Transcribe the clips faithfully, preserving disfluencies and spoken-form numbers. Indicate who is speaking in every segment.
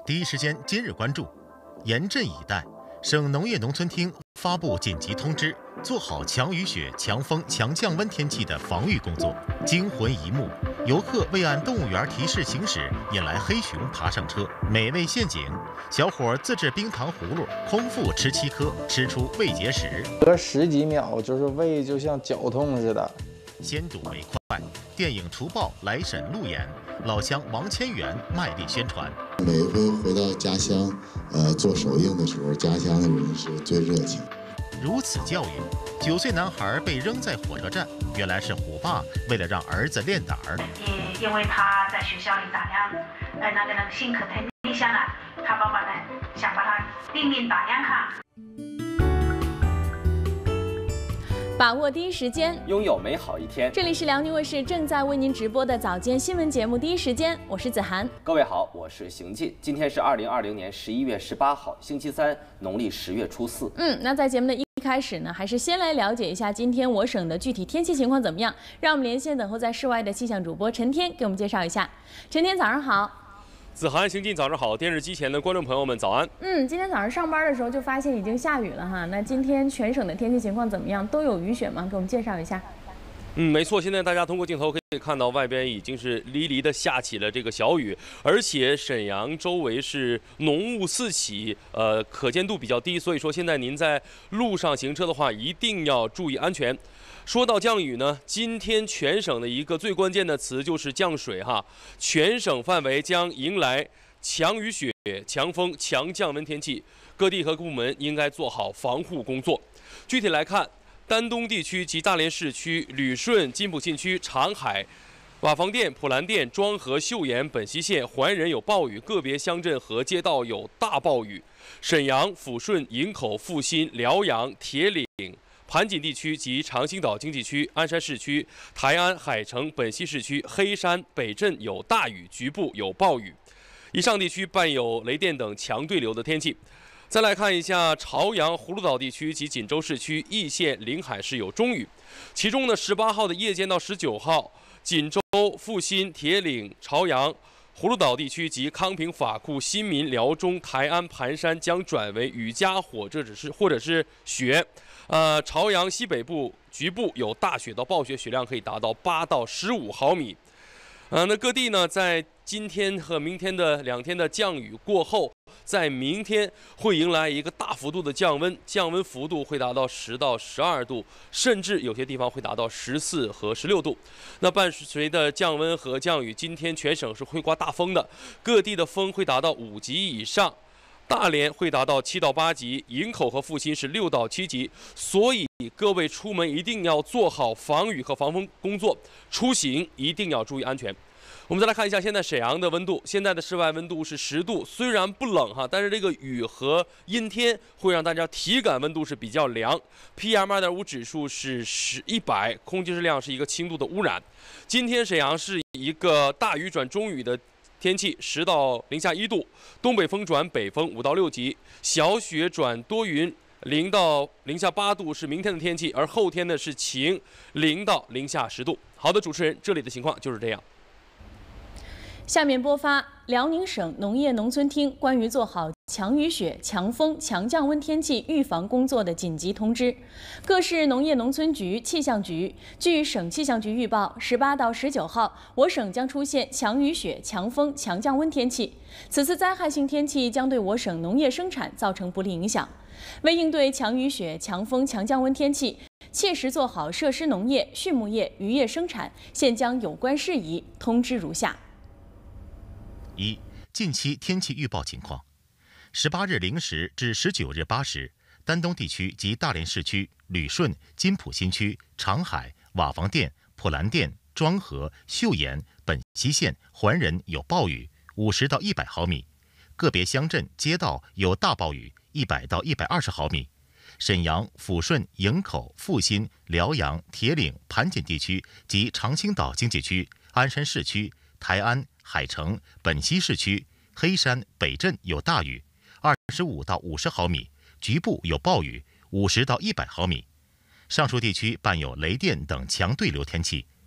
Speaker 1: 第一时间今日关注，严阵以待。省农业农村厅发布紧急通知，做好强雨雪、强风、强降温天气的防御工作。惊魂一幕，游客未按动物园提示行驶，引来黑熊爬上车。美味陷阱，小伙自制冰糖葫芦，空腹吃七颗，吃出胃结石。
Speaker 2: 隔十几秒，就是胃就像绞痛似的。
Speaker 1: 先睹为快，电影《除暴》来沈路演，老乡王千源卖力宣传。
Speaker 3: 每回回到家乡，呃，做首映的时候，家乡的人是最热情。
Speaker 1: 如此教育，九岁男孩被扔在火车站，原来是虎爸为了让儿子练胆儿。
Speaker 4: 也因为他在学校里打量，呃，那个那个性格太内向了，他爸爸呢想把他练练打量看。
Speaker 5: 把握第一时间，
Speaker 6: 拥有美好一天。
Speaker 5: 这里是辽宁卫视正在为您直播的早间新闻节目《第一时间》，我是子涵。
Speaker 6: 各位好，我是邢进。今天是二零二零年十一月十八号，星期三，农历十月初四。
Speaker 5: 嗯，那在节目的一开始呢，还是先来了解一下今天我省的具体天气情况怎么样。让我们连线等候在室外的气象主播陈天给我们介绍一下。陈天，早上好。
Speaker 7: 子涵、邢进，早上好！电视机前的观众朋友们，早安。
Speaker 5: 嗯，今天早上上班的时候就发现已经下雨了哈。那今天全省的天气情况怎么样？都有雨雪吗？给我们介绍一下。
Speaker 7: 嗯，没错，现在大家通过镜头可以看到，外边已经是离离的下起了这个小雨，而且沈阳周围是浓雾四起，呃，可见度比较低，所以说现在您在路上行车的话，一定要注意安全。说到降雨呢，今天全省的一个最关键的词就是降水哈，全省范围将迎来强雨雪、强风、强降温天气，各地和部门应该做好防护工作。具体来看，丹东地区及大连市区、旅顺、金浦新区、长海、瓦房店、普兰店、庄河、岫岩、本溪县、怀仁有暴雨，个别乡镇和街道有大暴雨。沈阳、抚顺、营口、阜新、辽阳、铁岭、盘锦地区及长兴岛经济区、鞍山市区、台安、海城、本溪市区、黑山、北镇有大雨，局部有暴雨。以上地区伴有雷电等强对流的天气。再来看一下朝阳、葫芦岛地区及锦州市区、易县、临海市有中雨。其中呢，十八号的夜间到十九号，锦州、阜新、铁岭、朝阳、葫芦岛地区及康平、法库、新民、辽中、台安、盘山将转为雨夹或者是或者是雪。呃，朝阳西北部局部有大雪到暴雪，雪量可以达到八到十五毫米。呃，那各地呢，在今天和明天的两天的降雨过后，在明天会迎来一个大幅度的降温，降温幅度会达到十到十二度，甚至有些地方会达到十四和十六度。那伴随的降温和降雨，今天全省是会刮大风的，各地的风会达到五级以上。大连会达到七到八级，营口和阜新是六到七级，所以各位出门一定要做好防雨和防风工作，出行一定要注意安全。我们再来看一下现在沈阳的温度，现在的室外温度是十度，虽然不冷哈，但是这个雨和阴天会让大家体感温度是比较凉。P M 二点五 指数是十一百，空气质量是一个轻度的污染。今天沈阳是一个大雨转中雨的天气，十到零下一度，东北风转北风五到六级，小雪转多云，零到零下八度是明天的天气，而后天呢是晴，零到零下十度。好的，主持人，这里的情况就是这样。
Speaker 5: 下面播发辽宁省农业农村厅关于做好强雨雪、强风、强降温天气预防工作的紧急通知。各市农业农村局、气象局据省气象局预报，十八到十九号，我省将出现强雨雪、强风、强降温天气。此次灾害性天气将对我省农业生产造成不利影响。为应对强雨雪、强风、强降温天气，切实做好设施农业、畜牧业、渔业生产，现将有关事宜通知如下。
Speaker 1: 一、近期天气预报情况：十八日零时至十九日八时，丹东地区及大连市区、旅顺、金浦新区、长海、瓦房店、普兰店、庄河、岫岩、本溪县、怀仁有暴雨，五十到一百毫米；个别乡镇、街道有大暴雨，一百到一百二十毫米。沈阳、抚顺、营口、阜新、辽阳、铁岭、盘锦地区及长兴岛经济区、鞍山市区、台安、海城、本溪市区、黑山、北镇有大雨，二十五到五十毫米，局部有暴雨，五十到一百毫米。上述地区伴有雷电等强对流天气。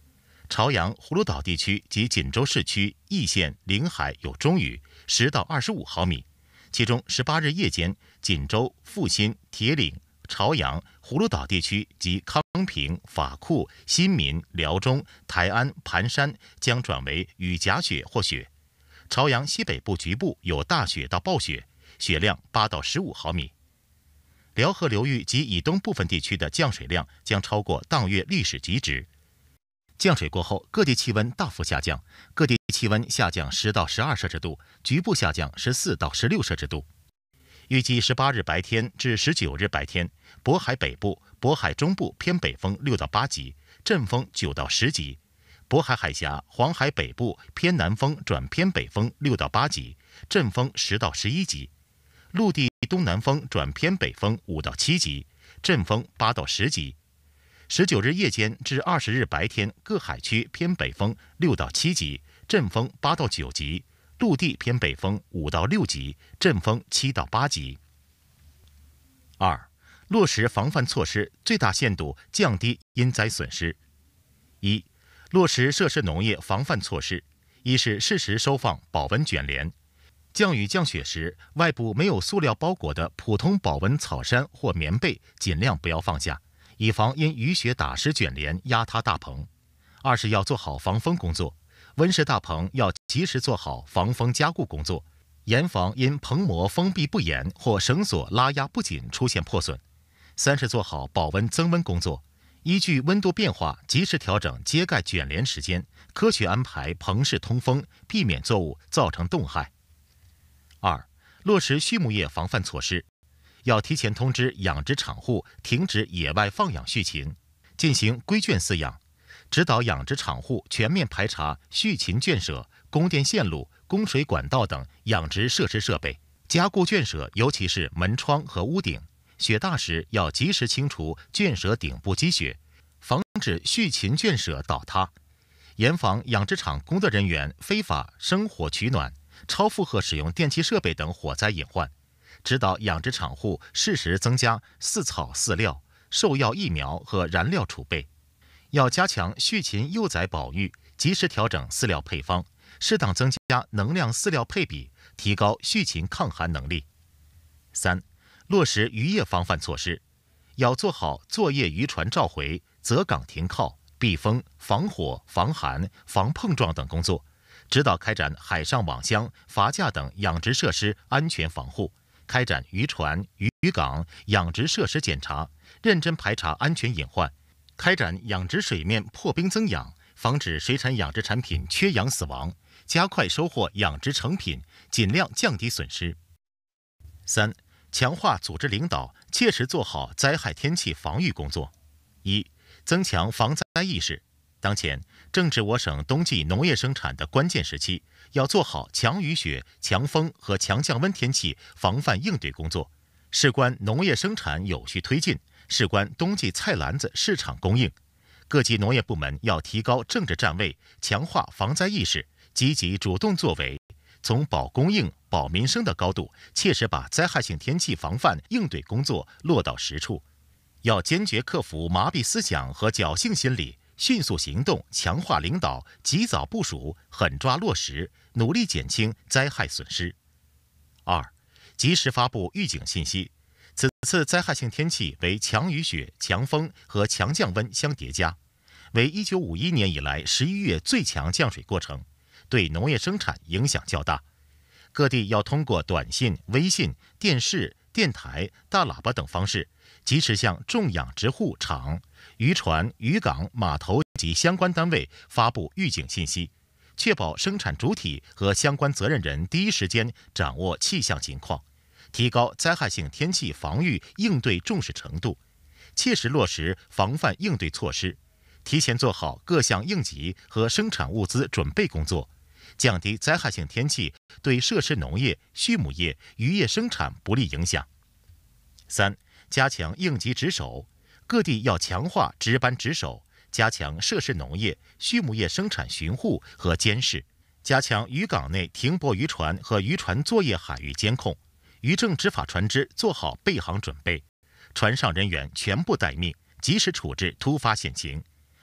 Speaker 1: 朝阳、葫芦岛地区及锦州市区易县、临海有中雨，十到二十五毫米。其中十八日夜间，锦州、阜新、铁岭、朝阳、葫芦岛地区及康平、法库、新民、辽中、台安、盘山将转为雨夹雪或雪。朝阳西北部局部有大雪到暴雪，雪量八到十五毫米。辽河流域及以东部分地区的降水量将超过当月历史极值。降水过后，各地气温大幅下降，各地气温下降十到十二摄氏度，局部下降十四到十六摄氏度。预计十八日白天至十九日白天，渤海北部、渤海中部偏北风六到八级，阵风九到十级；渤海海峡、黄海北部偏南风转偏北风六到八级，阵风十到十一级；陆地东南风转偏北风五到七级，阵风八到十级。十九日夜间至二十日白天，各海区偏北风六到七级，阵风八到九级；陆地偏北风五到六级，阵风七到八级。二、落实防范措施，最大限度降低因灾损失。一、落实涉事农业防范措施。一是适时收放保温卷帘，降雨降雪时，外部没有塑料包裹的普通保温草衫或棉被尽量不要放下，以防因雨雪打湿卷帘压塌大棚。二是要做好防风工作，温室大棚要及时做好防风加固工作，严防因棚膜封闭不严或绳索拉压不紧出现破损。三是做好保温增温工作，依据温度变化及时调整揭盖卷帘时间，科学安排棚室通风，避免作物造成冻害。二、落实畜牧业防范措施，要提前通知养殖场户停止野外放养畜禽，进行规圈饲养，指导养殖场户全面排查畜禽圈舍、供电线路、供水管道等养殖设施设备，加固圈舍，尤其是门窗和屋顶。雪大时要及时清除圈舍顶部积雪，防止畜禽圈舍倒塌，严防养殖场工作人员非法生火取暖、超负荷使用电气设备等火灾隐患，指导养殖场户适时增加饲草饲料、兽药疫苗和燃料储备。要加强畜禽幼崽保育，及时调整饲料配方，适当增加能量饲料配比，提高畜禽抗寒能力。三、落实渔业防范措施，要做好作业渔船召回、择港停靠、避风、防火、防寒、防碰撞等工作，指导开展海上网箱、筏架等养殖设施安全防护，开展渔船、渔港、养殖设施检查，认真排查安全隐患，开展养殖水面破冰增氧，防止水产养殖产品缺氧死亡，加快收获养殖成品，尽量降低损失。三、强化组织领导，切实做好灾害天气防御工作。一、增强防灾意识。当前正值我省冬季农业生产的关键时期，要做好强雨雪、强风和强降温天气防范应对工作，事关农业生产有序推进，事关冬季菜篮子市场供应。各级农业部门要提高政治站位，强化防灾意识，积极主动作为，从保供应、保民生的高度，切实把灾害性天气防范应对工作落到实处。要坚决克服麻痹思想和侥幸心理，迅速行动，强化领导，及早部署，狠抓落实，努力减轻灾害损失。二、及时发布预警信息。此次灾害性天气为强雨雪、强风和强降温相叠加，为一九五一年以来十一月最强降水过程，对农业生产影响较大。各地要通过短信、微信、电视、电台、大喇叭等方式，及时向种养殖户场、渔船、渔港、码头及相关单位发布预警信息，确保生产主体和相关责任人第一时间掌握气象情况，提高灾害性天气防御应对重视程度，切实落实防范应对措施，提前做好各项应急和生产物资准备工作，降低灾害性天气对涉施农业、畜牧业、渔业生产不利影响。三、加强应急值守，各地要强化值班值守，加强涉施农业、畜牧业生产巡护和监视，加强渔港内停泊渔船和渔船作业海域监控，渔政执法船只做好备航准备，船上人员全部待命，及时处置突发险情，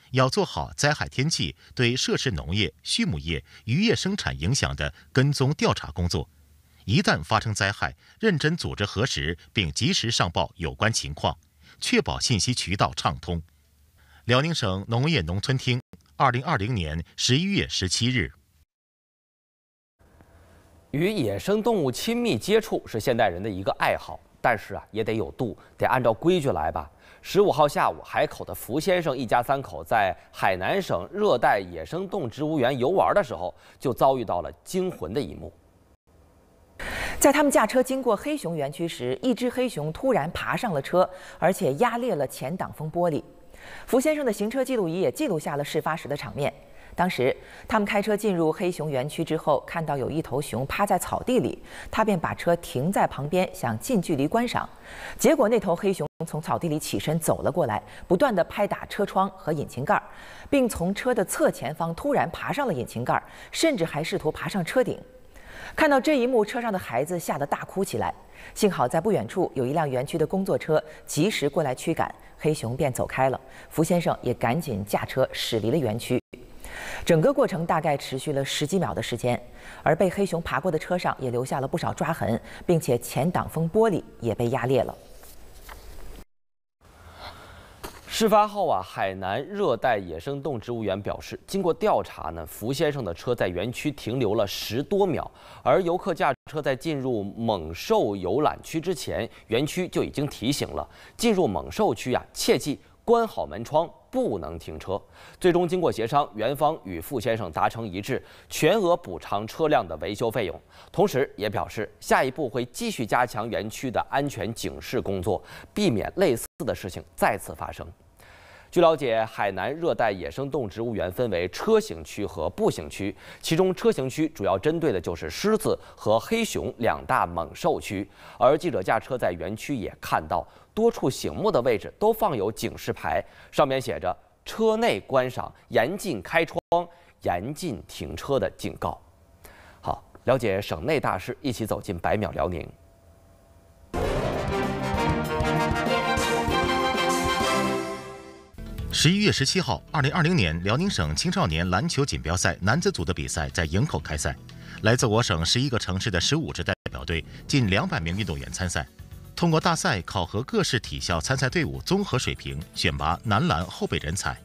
Speaker 1: 要做好灾害天气对涉事农业、畜牧业、渔业生产影响的跟踪调查工作。一旦发生灾害，认真组织核实并及时上报有关情况，确保信息渠道畅通。辽宁省农业农村厅，二零二零年十一月十七日。
Speaker 6: 与野生动物亲密接触是现代人的一个爱好，但是啊，也得有度，得按照规矩来吧。十五号下午，海口的符先生一家三口在海南省热带野生动植物园游玩的时候，就遭遇到了惊魂的一幕。
Speaker 8: 在他们驾车经过黑熊园区时，一只黑熊突然爬上了车，而且压裂了前挡风玻璃。符先生的行车记录仪也记录下了事发时的场面。当时他们开车进入黑熊园区之后，看到有一头熊趴在草地里，他便把车停在旁边，想近距离观赏。结果那头黑熊从草地里起身走了过来，不断地拍打车窗和引擎盖，并从车的侧前方突然爬上了引擎盖，甚至还试图爬上车顶。看到这一幕，车上的孩子吓得大哭起来。幸好在不远处有一辆园区的工作车及时过来驱赶，黑熊便走开了。符先生也赶紧驾车驶离了园区。整个过程大概持续了十几秒的时间，而被黑熊爬过的车上也留下了不少抓痕，并且前挡风玻璃也被压裂了。
Speaker 6: 事发后啊，海南热带野生动植物园表示，经过调查呢，符先生的车在园区停留了十多秒，而游客驾车在进入猛兽游览区之前，园区就已经提醒了，进入猛兽区啊，切记关好门窗，不能停车。最终经过协商，园方与符先生达成一致，全额补偿车辆的维修费用。同时也表示，下一步会继续加强园区的安全警示工作，避免类似的事情再次发生。据了解，海南热带野生动植物园分为车行区和步行区，其中车行区主要针对的就是狮子和黑熊两大猛兽区。而记者驾车在园区也看到，多处醒目的位置都放有警示牌，上面写着“车内观赏，严禁开窗，严禁停车”的警告。好，了解省内大事，一起走进百秒辽宁。
Speaker 1: 十一月十七号，二零二零年辽宁省青少年篮球锦标赛男子组的比赛在营口开赛，来自我省十一个城市的十五支代表队，近两百名运动员参赛。通过大赛考核各市体校参赛队伍综合水平，选拔男篮后备人才。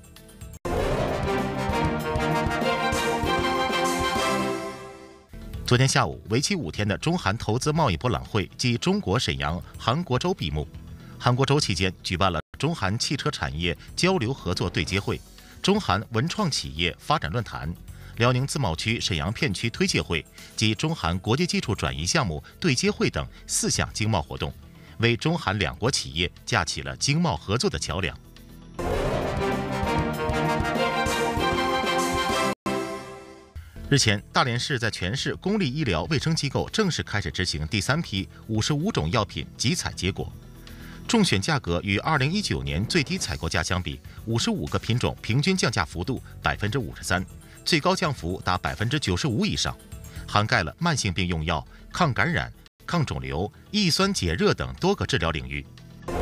Speaker 1: 昨天下午，为期五天的中韩投资贸易博览会暨中国沈阳韩国周闭幕。韩国周期间举办了中韩汽车产业交流合作对接会、中韩文创企业发展论坛、辽宁自贸区沈阳片区推介会及中韩国际技术转移项目对接会等四项经贸活动，为中韩两国企业架起了经贸合作的桥梁。日前，大连市在全市公立医疗卫生机构正式开始执行第三批五十五种药品集采结果。中选价格与二零一九年最低采购价相比，五十五个品种平均降价幅度百分之五十三，最高降幅达百分之九十五以上，涵盖了慢性病用药、抗感染、抗肿瘤、抑酸解热等多个治疗领域。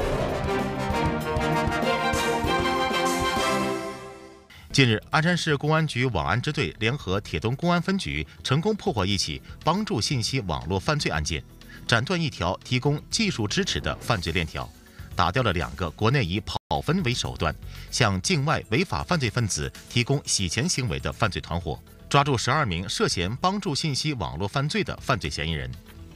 Speaker 1: 近日，鞍山市公安局网安支队联合铁东公安分局成功破获一起帮助信息网络犯罪案件，斩断一条提供技术支持的犯罪链条，打掉了两个国内以跑分为手段向境外违法犯罪分子提供洗钱行为的犯罪团伙，抓住十二名涉嫌帮助信息网络犯罪的犯罪嫌疑人。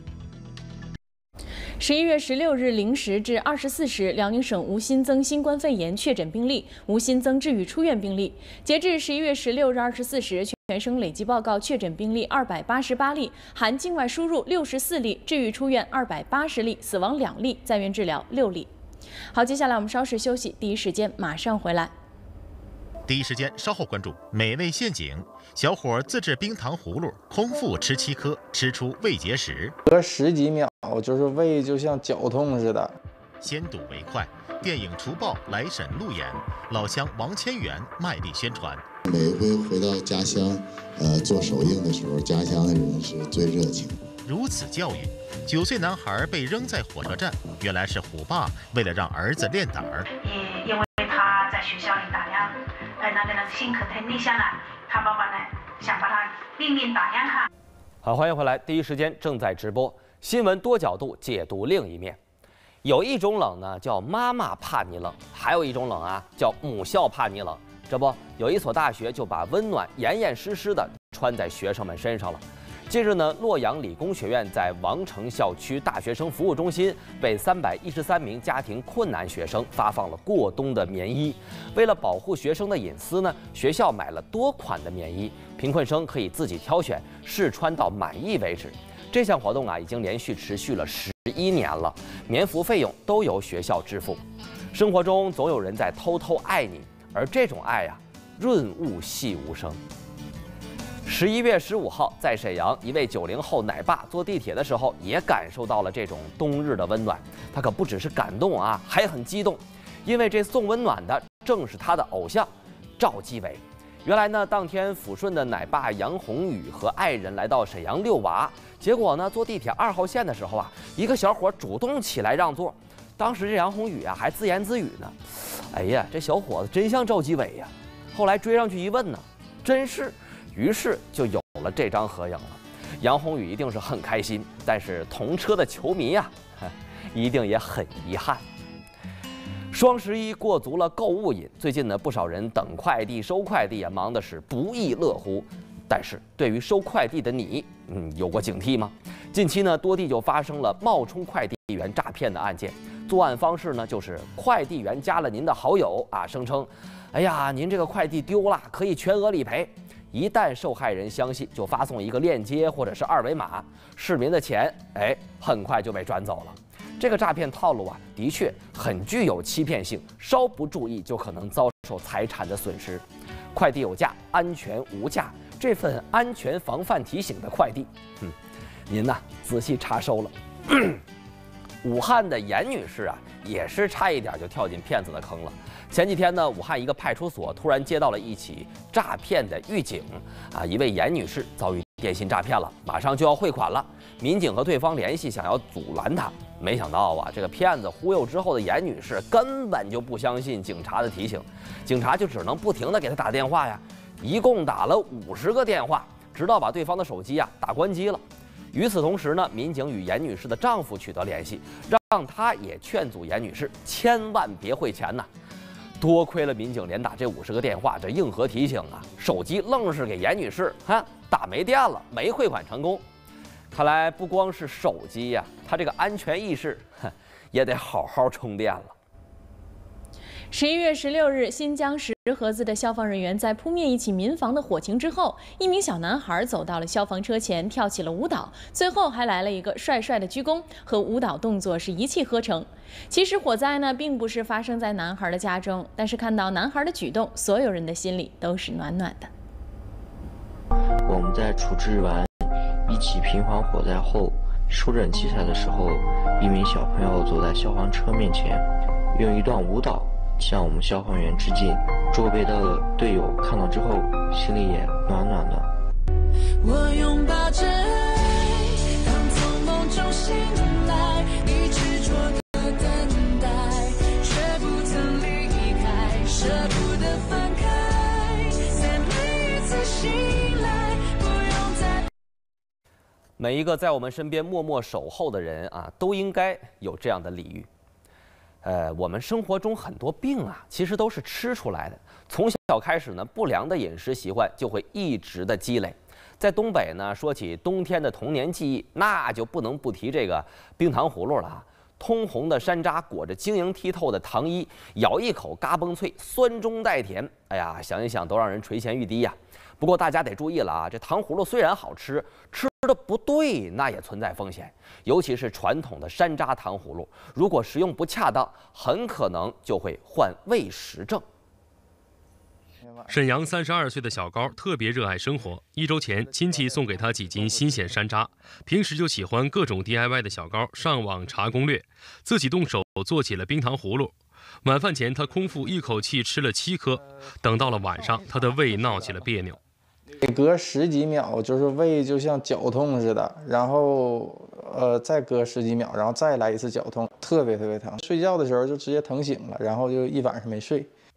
Speaker 5: 十一月十六日零时至二十四时，辽宁省无新增新冠肺炎确诊病例，无新增治愈出院病例。截至十一月十六日二十四时，全省累计报告确诊病例二百八十八例，含境外输入六十四例，治愈出院二百八十例，死亡两例，在院治疗六例。好，接下来我们稍事休息，第一时间马上回来。
Speaker 1: 第一时间稍后关注美味陷阱，小伙自制冰糖葫芦，空腹吃七颗，吃出胃结石。
Speaker 2: 隔十几秒，就是胃就像绞痛似的。
Speaker 1: 先睹为快，电影《除暴》来沈路演，老乡王千源卖力宣传。
Speaker 3: 每一回回到家乡，呃，做首映的时候，家乡的人是最热情。
Speaker 1: 如此教育，九岁男孩被扔在火车站，原来是虎爸为了让儿子练胆儿。
Speaker 4: 也因为他在学校里打量，呃， 那个人心可疼你想啊，他爸爸呢想把他另面打两下。
Speaker 6: 好，欢迎回来，第一时间正在直播新闻多角度解读另一面。有一种冷呢叫妈妈怕你冷，还有一种冷啊叫母校怕你冷。这不，有一所大学就把温暖严严实实的穿在学生们身上了。近日呢，洛阳理工学院在王城校区大学生服务中心被三百一十三名家庭困难学生发放了过冬的棉衣。为了保护学生的隐私呢，学校买了多款的棉衣，贫困生可以自己挑选，试穿到满意为止。这项活动啊，已经连续持续了十一年了，棉服费用都由学校支付。生活中总有人在偷偷爱你，而这种爱呀、啊，润物细无声。十一月十五号，在沈阳，一位九零后奶爸坐地铁的时候，也感受到了这种冬日的温暖。他可不只是感动啊，还很激动，因为这送温暖的正是他的偶像赵基伟。原来呢，当天抚顺的奶爸杨宏宇和爱人来到沈阳遛娃，结果呢，坐地铁二号线的时候啊，一个小伙主动起来让座。当时这杨宏宇啊，还自言自语呢：“哎呀，这小伙子真像赵基伟呀。”后来追上去一问呢，真是。于是就有了这张合影了。杨宏宇一定是很开心，但是同车的球迷呀、啊，一定也很遗憾。双十一过足了购物瘾，最近呢，不少人等快递、收快递啊，忙的是不亦乐乎。但是对于收快递的你，嗯，有过警惕吗？近期呢，多地就发生了冒充快递员诈骗的案件。作案方式呢，就是快递员加了您的好友啊，声称，哎呀，您这个快递丢了，可以全额理赔。一旦受害人相信，就发送一个链接或者是二维码，市民的钱哎很快就被转走了。这个诈骗套路啊，的确很具有欺骗性，稍不注意就可能遭受财产的损失。快递有价，安全无价，这份安全防范提醒的快递，嗯，您呐仔细查收了。武汉的严女士啊，也是差一点就跳进骗子的坑了。前几天呢，武汉一个派出所突然接到了一起诈骗的预警，啊，一位严女士遭遇电信诈骗了，马上就要汇款了。民警和对方联系，想要阻拦她，没想到啊，这个骗子忽悠之后的严女士根本就不相信警察的提醒，警察就只能不停地给她打电话呀，一共打了五十个电话，直到把对方的手机啊打关机了。与此同时呢，民警与严女士的丈夫取得联系，让他也劝阻严女士千万别汇钱呐。多亏了民警连打这五十个电话，这应和提醒啊，手机愣是给严女士哈打没电了，没汇款成功。看来不光是手机呀、啊，他这个安全意识也得好好充电了。
Speaker 5: 十一月十六日，新疆石河子的消防人员在扑灭一起民房的火情之后，一名小男孩走到了消防车前，跳起了舞蹈，最后还来了一个帅帅的鞠躬，和舞蹈动作是一气呵成。其实火灾呢，并不是发生在男孩的家中，但是看到男孩的举动，所有人的心里都是暖暖的。
Speaker 9: 我们在处置完一起平房火灾后，收整器材的时候，一名小朋友走在消防车面前，用一段舞蹈向我们消防员致敬。周围的队友看到之后，心里也暖暖的。我拥抱着爱，当从梦中醒来，你执着的等待，却不曾离开，舍不得分开，在每一次醒来，不用再。
Speaker 6: 每一个在我们身边默默守候的人啊，都应该有这样的礼遇。呃，我们生活中很多病啊，其实都是吃出来的。从小开始呢，不良的饮食习惯就会一直的积累。在东北呢，说起冬天的童年记忆，那就不能不提这个冰糖葫芦了啊。通红的山楂裹着晶莹剔透的糖衣，咬一口嘎嘣脆，酸中带甜。哎呀，想一想都让人垂涎欲滴呀。不过大家得注意了啊，这糖葫芦虽然好吃，吃的不对那也存在风险，尤其是传统的山楂糖葫芦，如果食用不恰当，很可能就会患胃食症。
Speaker 7: 沈阳三十二岁的小高特别热爱生活。一周前，亲戚送给他几斤新鲜山楂。平时就喜欢各种 D I Y 的小高，上网查攻略，自己动手做起了冰糖葫芦。晚饭前，他空腹一口气吃了七颗。等到了晚上，他的胃闹起了别扭。
Speaker 2: 每隔十几秒，就是胃就像绞痛似的，然后呃再隔十几秒，然后再来一次绞痛，特别特别疼。睡觉的时候就直接疼醒了，然后就一晚上没睡。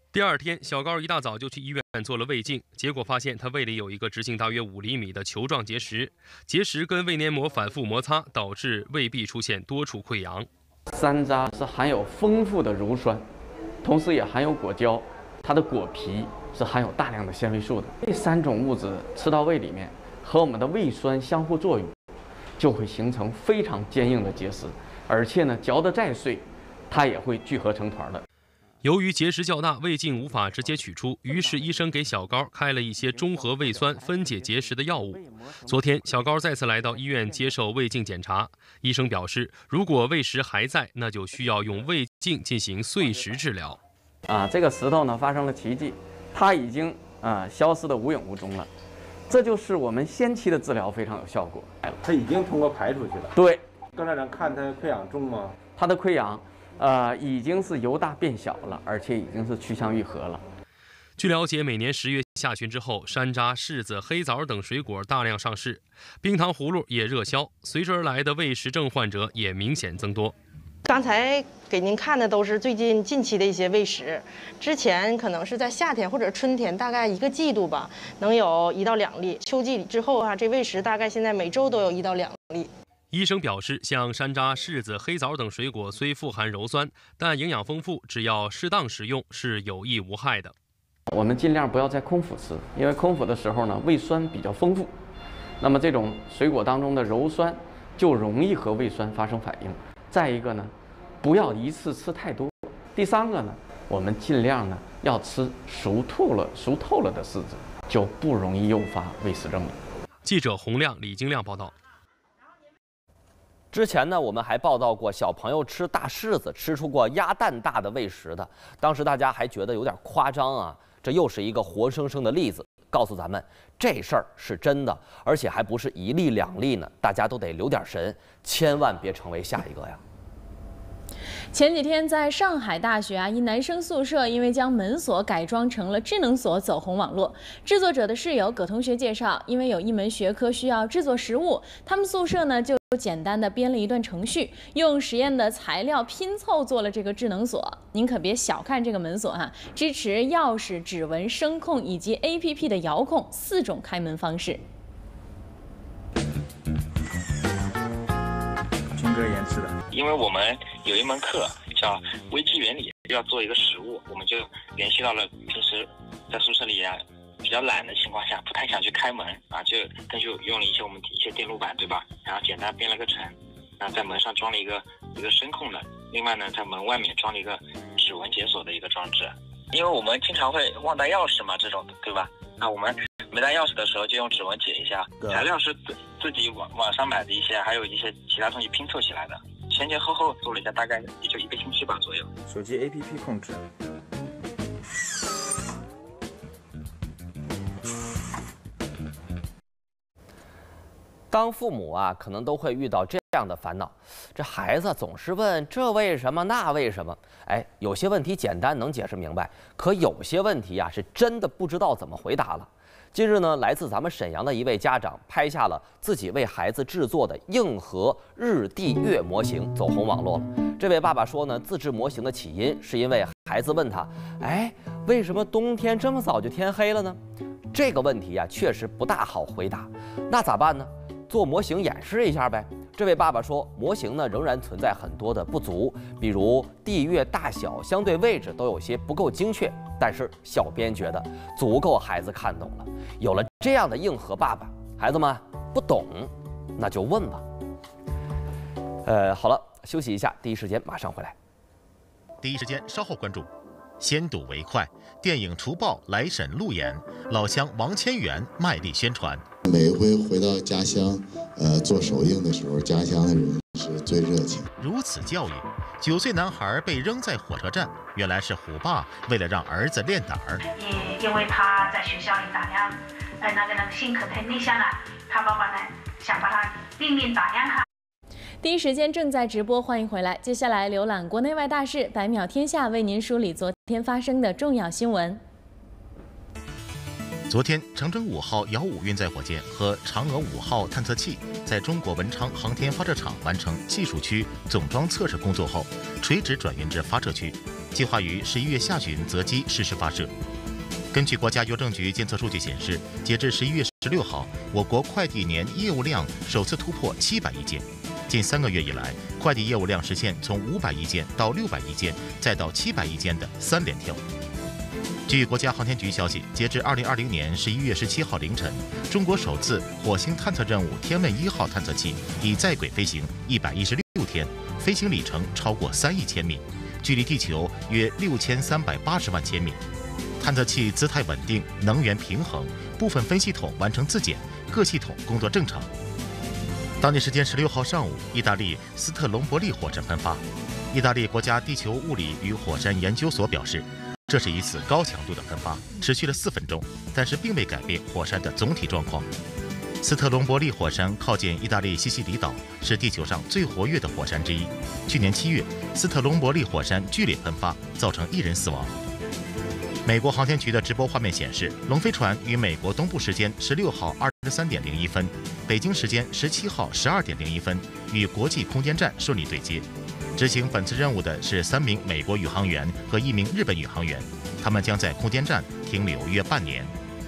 Speaker 7: 第二天，小高一大早就去医院做了胃镜，结果发现他胃里有一个直径大约五厘米的球状结石，结石跟胃黏膜反复摩擦，导致胃壁出现多处溃疡。
Speaker 10: 山楂是含有丰富的鞣酸，同时也含有果胶，它的果皮是含有大量的纤维素的。这三种物质吃到胃里面，和我们的胃酸相互作用，就会形成非常坚硬的结石，而且呢，嚼得再碎，它也会聚合成团的。
Speaker 7: 由于结石较大，胃镜无法直接取出，于是医生给小高开了一些中和胃酸分解结石的药物。昨天，小高再次来到医院接受胃镜检查，医生表示，如果胃石还在，那就需要用胃镜进行碎石治疗。
Speaker 10: 啊，这个石头呢发生了奇迹，它已经啊消失得无影无踪了。这就是我们先期的治疗非常有效果。
Speaker 11: 它已经通过排出去了。
Speaker 10: 对，
Speaker 11: 刚才咱看它溃疡重吗？
Speaker 10: 它的溃疡。呃，已经是由大变小了，而且已经是趋向愈合了。
Speaker 7: 据了解，每年十月下旬之后，山楂、柿子、黑枣等水果大量上市，冰糖葫芦也热销，随之而来的胃石症患者也明显增多。
Speaker 12: 刚才给您看的都是最近近期的一些胃石，之前可能是在夏天或者春天，大概一个季度吧，能有一到两例。秋季之后啊，这胃石大概现在每周都有一到两例。
Speaker 7: 医生表示，像山楂、柿子、黑枣等水果虽富含鞣酸，但营养丰富，只要适当食用是有益无害的。
Speaker 10: 我们尽量不要在空腹吃，因为空腹的时候呢，胃酸比较丰富，那么这种水果当中的鞣酸就容易和胃酸发生反应。再一个呢，不要一次吃太多。第三个呢，我们尽量呢要吃熟透了、熟透了的柿子，就不容易诱发胃石症了。
Speaker 7: 记者洪亮、李金亮报道。
Speaker 6: 之前呢，我们还报道过小朋友吃大柿子吃出过鸭蛋大的胃石的，当时大家还觉得有点夸张啊。这又是一个活生生的例子，告诉咱们这事儿是真的，而且还不是一例两例呢，大家都得留点神，千万别成为下一个呀。
Speaker 5: 前几天，在上海大学啊，一男生宿舍因为将门锁改装成了智能锁走红网络。制作者的室友葛同学介绍，因为有一门学科需要制作实物，他们宿舍呢就简单的编了一段程序，用实验的材料拼凑做了这个智能锁。您可别小看这个门锁哈，支持钥匙、指纹、声控以及 A P P 的遥控四种开门方式。
Speaker 13: 军哥研制的，因为我们有一门课叫微机原理，要做一个实物，我们就联系到了平时在宿舍里啊比较懒的情况下，不太想去开门啊，就根据用了一些我们一些电路板，对吧？然后简单编了个程，然后在门上装了一个一个声控的，另外呢，在门外面装了一个指纹解锁的一个装置。因为我们经常会忘带钥匙嘛，这种对吧？那我们没带钥匙的时候就用指纹解一下。材料是自自己网网上买的一些，还有一些其他东西拼凑起来的。前前后后做了一下，大概也就一个星期吧左右。手机 A P P 控制。
Speaker 6: 当父母啊，可能都会遇到这样的烦恼，这孩子总是问这为什么那为什么？哎，有些问题简单能解释明白，可有些问题啊是真的不知道怎么回答了。近日呢，来自咱们沈阳的一位家长拍下了自己为孩子制作的硬核日地月模型，走红网络了。这位爸爸说呢，自制模型的起因是因为孩子问他，哎，为什么冬天这么早就天黑了呢？这个问题呀、啊，确实不大好回答。那咋办呢？做模型演示一下呗。这位爸爸说，模型呢仍然存在很多的不足，比如地月大小、相对位置都有些不够精确。但是小编觉得足够孩子看懂了。有了这样的硬核爸爸，孩子们不懂，那就问吧。呃，好了，休息一下，第一时间马上回来。
Speaker 1: 第一时间稍后关注。先睹为快，电影《除暴》来沈路演，老乡王千源卖力宣传。
Speaker 3: 每回回到家乡，呃，做首映的时候，家乡的人是最热情。
Speaker 1: 如此教育，九岁男孩被扔在火车站，原来是虎爸为了让儿子练胆儿。
Speaker 4: 也因为他在学校里打量，呃，那个那个性格太内向了，他爸爸呢想把他练练打量他。
Speaker 5: 第一时间正在直播，欢迎回来。接下来浏览国内外大事，百秒天下为您梳理昨天发生的重要新闻。
Speaker 1: 昨天，长征五号遥五运载火箭和嫦娥五号探测器在中国文昌航天发射场完成技术区总装测试工作后，垂直转运至发射区。 计划于十一月下旬择机试试发射。根据国家邮政局监测数据显示，截至十一月十六号，我国快递年业务量首次突破七百亿件。近三个月以来，快递业务量实现从五百亿件到六百亿件，再到七百亿件的三连跳。据国家航天局消息，截至二零二零年十一月十七号凌晨，中国首次火星探测任务天问一号探测器已在轨飞行一百一十六天，飞行里程超过三亿千米，距离地球约六千三百八十万千米。探测器姿态稳定，能源平衡，部分分系统完成自检，各系统工作正常。当地时间十六号上午，意大利斯特隆伯利火山喷发。意大利国家地球物理与火山研究所表示，这是一次高强度的喷发，持续了四分钟，但是并未改变火山的总体状况。斯特隆伯利火山靠近意大利西西里岛，是地球上最活跃的火山之一。去年七月，斯特隆伯利火山剧烈喷发，造成一人死亡。美国航天局的直播画面显示，龙飞船于美国东部时间十六号二十三点零一分，北京时间十七号十二点零一分与国际空间站顺利对接。执行本次任务的是三名美国宇航员和一名日本宇航员，他们将在空间站停留约半年。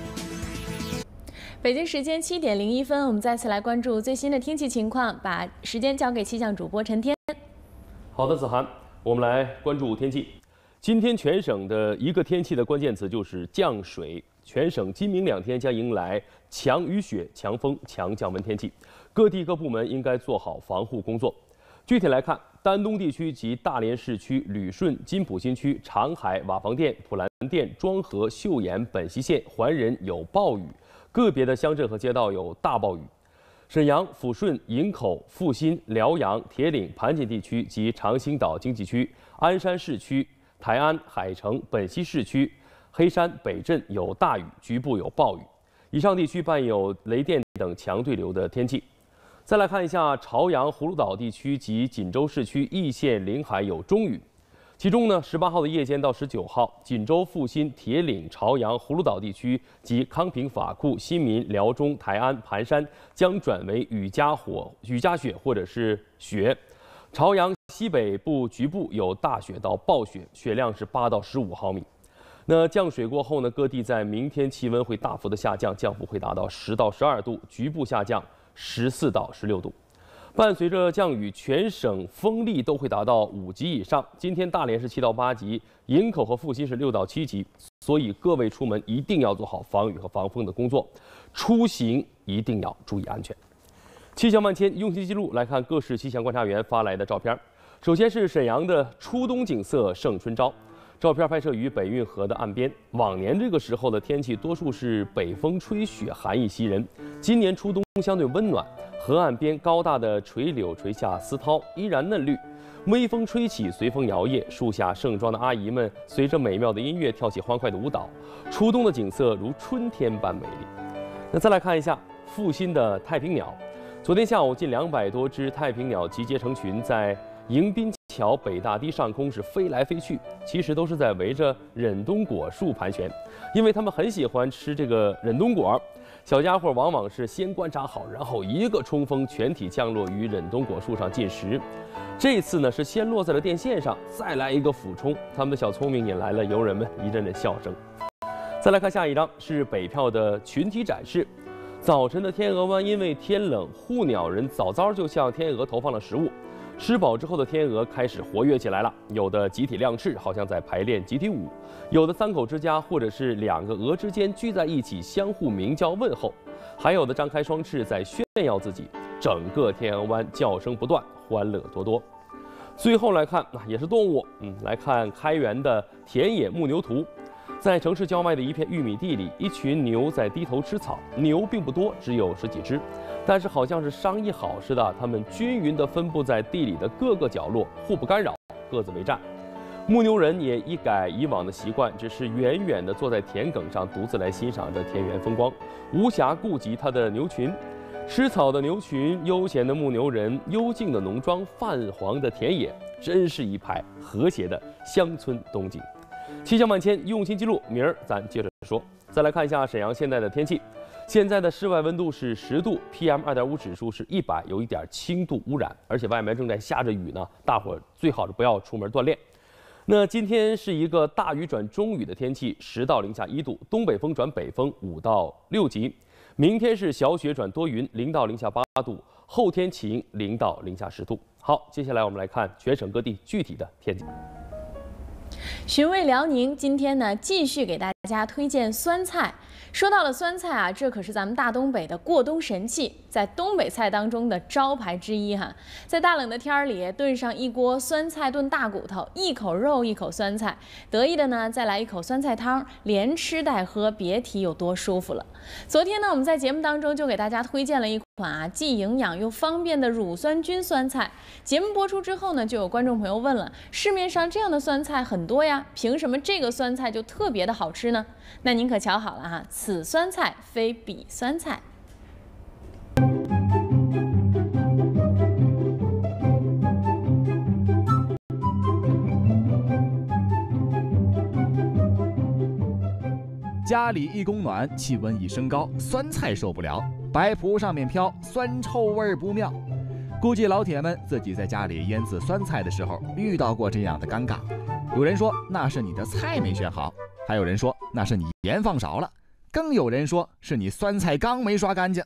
Speaker 5: 北京时间七点零一分，我们再次来关注最新的天气情况，把时间交给气象主播陈天。
Speaker 7: 好的，子涵，我们来关注天气。今天全省的一个天气的关键词就是降水，全省今明两天将迎来强雨雪、强风、强降温天气，各地各部门应该做好防护工作。具体来看，丹东地区及大连市区、旅顺、金浦新区、长海、瓦房店、普兰店、庄河、岫岩、本溪县、怀仁有暴雨，个别的乡镇和街道有大暴雨。沈阳、抚顺、营口、阜新、辽阳、铁岭、盘锦地区及长兴岛经济区、鞍山市区、台安、海城、本溪市区、黑山、北镇有大雨，局部有暴雨。以上地区伴有雷电等强对流的天气。再来看一下朝阳、葫芦岛地区及锦州市区、易县、临海有中雨。其中呢，十八号的夜间到十九号，锦州、阜新、铁岭、朝阳、葫芦岛地区及康平、法库、新民、辽中、台安、盘山将转为雨夹火、雨夹雪或者是雪。朝阳西北部局部有大雪到暴雪，雪量是八到十五毫米。那降水过后呢，各地在明天气温会大幅的下降，降幅会达到十到十二度，局部下降十四到十六度。伴随着降雨，全省风力都会达到五级以上。今天大连是七到八级，营口和阜新是六到七级，所以各位出门一定要做好防雨和防风的工作，出行一定要注意安全。气象万千，用心记录，来看各市气象观察员发来的照片。首先是沈阳的初冬景色胜春朝，照片拍摄于北运河的岸边。往年这个时候的天气多数是北风吹雪，寒意袭人。今年初冬相对温暖，河岸边高大的垂柳垂下丝绦，依然嫩绿。微风吹起，随风摇曳，树下盛装的阿姨们随着美妙的音乐跳起欢快的舞蹈。初冬的景色如春天般美丽。那再来看一下阜新的太平鸟。昨天下午，近两百多只太平鸟集结成群，在迎宾桥北大堤上空是飞来飞去，其实都是在围着忍冬果树盘旋，因为它们很喜欢吃这个忍冬果。小家伙往往是先观察好，然后一个冲锋，全体降落于忍冬果树上进食。这次呢是先落在了电线上，再来一个俯冲，他们的小聪明引来了游人们一阵阵笑声。再来看下一张，是北票的群体展示。早晨的天鹅湾因为天冷，护鸟人早早就向天鹅投放了食物。吃饱之后的天鹅开始活跃起来了，有的集体亮翅，好像在排练集体舞；有的三口之家或者是两个鹅之间聚在一起，相互鸣叫问候；还有的张开双翅在炫耀自己。整个天鹅湾叫声不断，欢乐多多。最后来看，那也是动物，嗯，来看开园的田野牧牛图。在城市郊外的一片玉米地里，一群牛在低头吃草。牛并不多，只有十几只，但是好像是商议好似的，它们均匀地分布在地里的各个角落，互不干扰，各自为战。牧牛人也一改以往的习惯，只是远远地坐在田埂上，独自来欣赏着田园风光，无暇顾及他的牛群。吃草的牛群，悠闲的牧牛人，幽静的农庄，泛黄的田野，真是一派和谐的乡村冬景。气象万千，用心记录，明儿咱接着说。再来看一下沈阳现在的天气，现在的室外温度是十度 ，P M 二点五 指数是一百，有一点轻度污染，而且外面正在下着雨呢，大伙儿最好是不要出门锻炼。 那今天是一个大雨转中雨的天气，十到零下一度，东北风转北风五到六级。明天是小雪转多云，零到零下八度，后天晴，零到零下十度。好，接下来我们来看全省各地具体的天气。
Speaker 5: 寻味辽宁，今天呢继续给大家推荐酸菜。说到了酸菜啊，这可是咱们大东北的过冬神器，在东北菜当中的招牌之一哈。在大冷的天里炖上一锅酸菜炖大骨头，一口肉一口酸菜，得意的呢再来一口酸菜汤，连吃带喝，别提有多舒服了。昨天呢我们在节目当中就给大家推荐了一款啊既营养又方便的乳酸菌酸菜。节目播出之后呢，就有观众朋友问了，市面上这样的酸菜很多呀，凭什么这个酸菜就特别的好吃呢？那您可瞧好了哈，此酸菜非彼酸菜。
Speaker 14: 家里一供暖，气温一升高，酸菜受不了，白蒲上面飘，酸臭味不妙。估计老铁们自己在家里腌制酸菜的时候遇到过这样的尴尬。有人说那是你的菜没选好，还有人说那是你盐放少了，更有人说是你酸菜缸没刷干净。